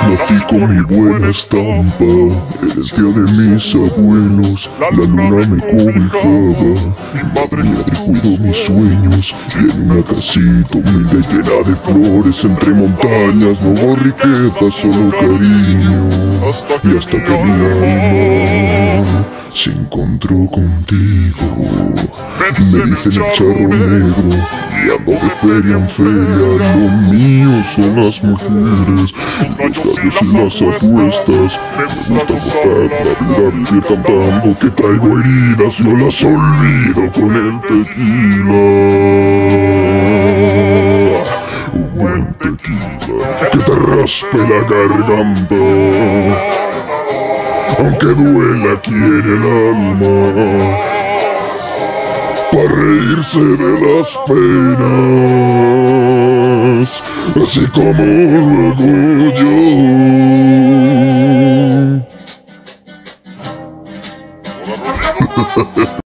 Nací con mi buena estampa, herencia de mis abuelos. La luna me cobijaba, mi madre cuidó mis sueños. Y en una casita humilde llena de flores, entre montañas, no hubo riqueza, solo cariño. Y hasta que mi alma se encontró contigo, me dicen el charro negro, y ando de feria en feria. Lo mío son las mujeres, los gallos y las apuestas. Me gusta gozar la vida, vivir cantando, que traigo heridas, yo las olvido con el tequila. Un buen tequila que te raspe la garganta, aunque duela aquí en el alma, para reírse de las penas, así como luego yo.